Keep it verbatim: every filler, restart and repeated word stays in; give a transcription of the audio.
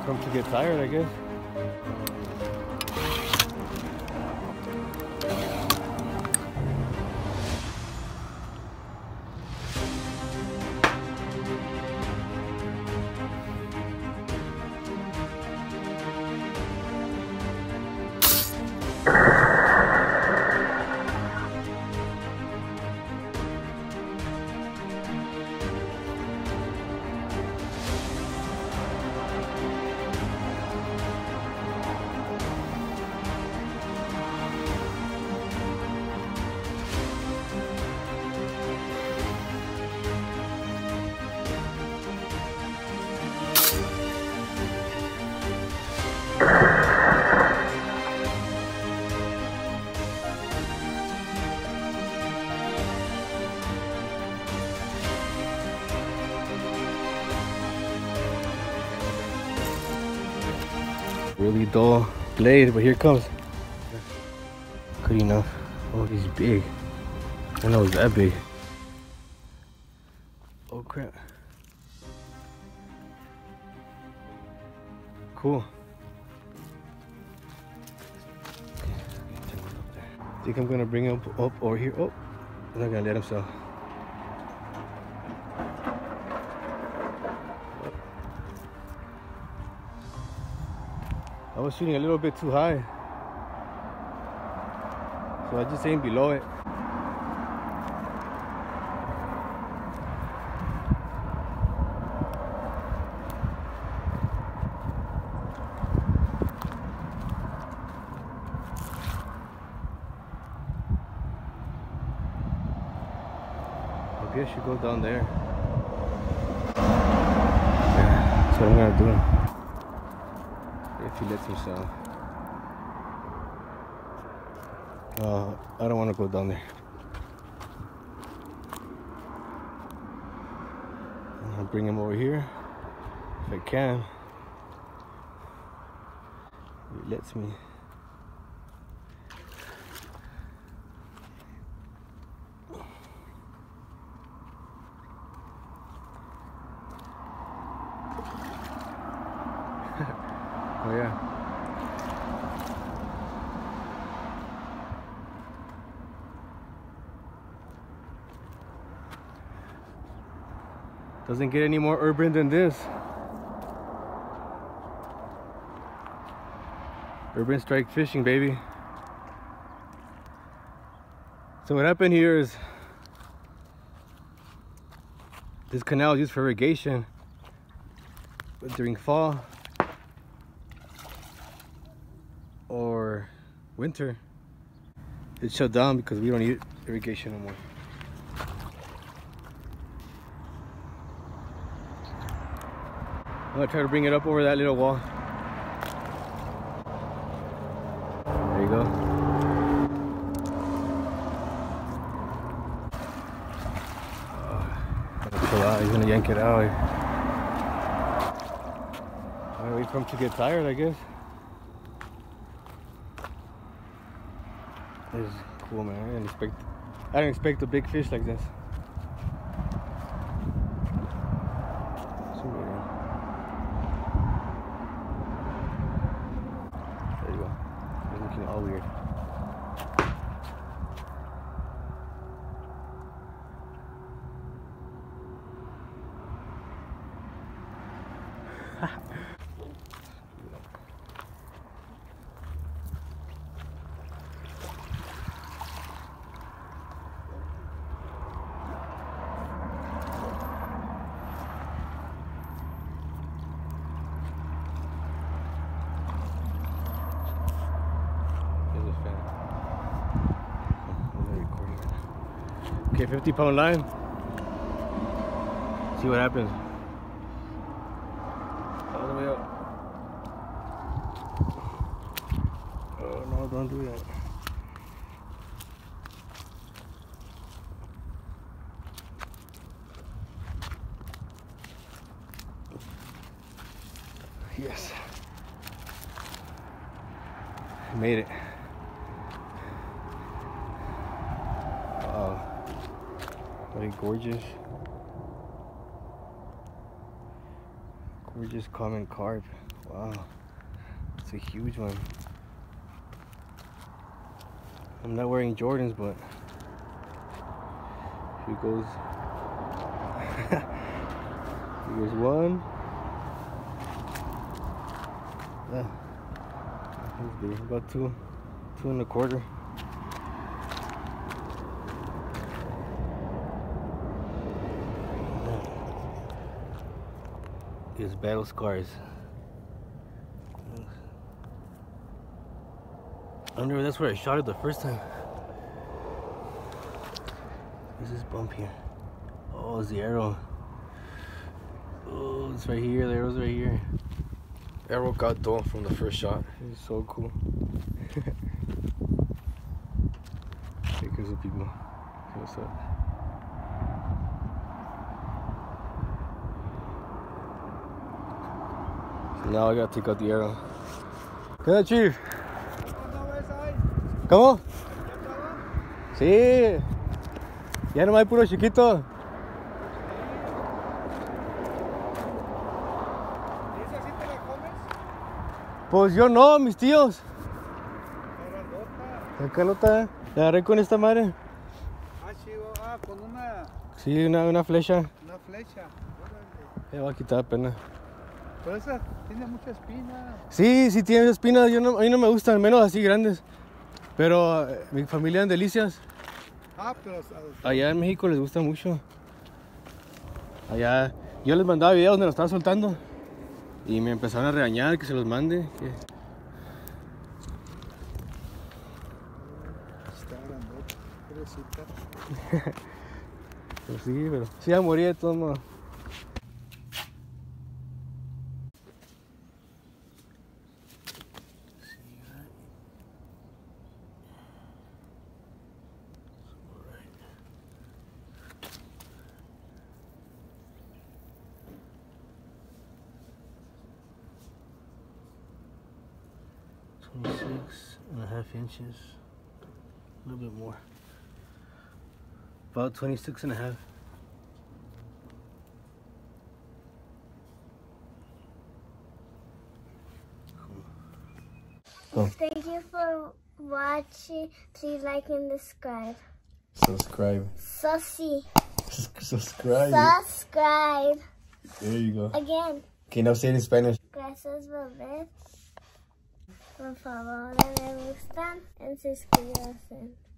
from to get tired, I guess. Really dull blade, but here it comes. Good enough. Oh, he's big. I don't know it's that big. Oh crap. Cool. I think I'm gonna bring him up, up over here. Oh, I'm not gonna let him sell. I was shooting a little bit too high, so I just aimed below it. Maybe I should go down there. Yeah, that's what I'm gonna do. If he lets himself. Uh, I don't want to go down there. I'll bring him over here if I can. He lets me. Oh yeah. Doesn't get any more urban than this. Urban strike fishing, baby. So what happened here is this canal is used for irrigation, but during fall or winter it's shut down because we don't need irrigation no more. I'm gonna try to bring it up over that little wall. There you go. Oh, gotta chill out. He's gonna yank it out. I'll wait for him to get tired, I guess. This is cool, man. I didn't expect I didn't expect a big fish like this. There you go. It's looking all weird. Okay, fifty pound line. See what happens. All the way up. Oh no, don't do that. Yes. I made it. Wow. Very gorgeous. We're just common carp. Wow, it's a huge one. I'm not wearing Jordans, but here goes. Here's one. Yeah, he's big. About two, two and a quarter. His battle scars. I wonder if that's where I shot it the first time. There's this bump here. Oh, it's the arrow. Oh, it's right here. The arrow's right here. Arrow got dull from the first shot. It's so cool. Pictures of people. See what's up. So now I gotta take out the arrow. ¿Qué onda, Chief? ¿Cómo? Sí. Ya no hay puro chiquito. ¿Esa sí te la comes? Pues yo no, mis tíos. La La calota, la agarré con esta madre. Ah, chivo. Ah, con una, Sí, una, una flecha. una flecha. Órale. Ya va a quitar pena. Pero esa tiene mucha espina. Sí, sí tiene espinas. Yo no, a mí no me gustan, menos así grandes. Pero eh, mi familia en Delicias, Ah, pero... allá en México les gusta mucho. Allá, yo les mandaba videos donde lo estaba soltando. Y me empezaron a regañar que se los mande. Que... Está grandote, pobrecita. Pues sí, pero sí a morir de todos modos. twenty-six and a half inches, a little bit more, about twenty-six and a half. Cool. Thank you for watching. Please like and subscribe. Subscribe. Sussy. Subscribe. Subscribe. There you go. Again. Okay, now say it in Spanish. Gracias por ver. Por favor, le gustan y suscríbanse.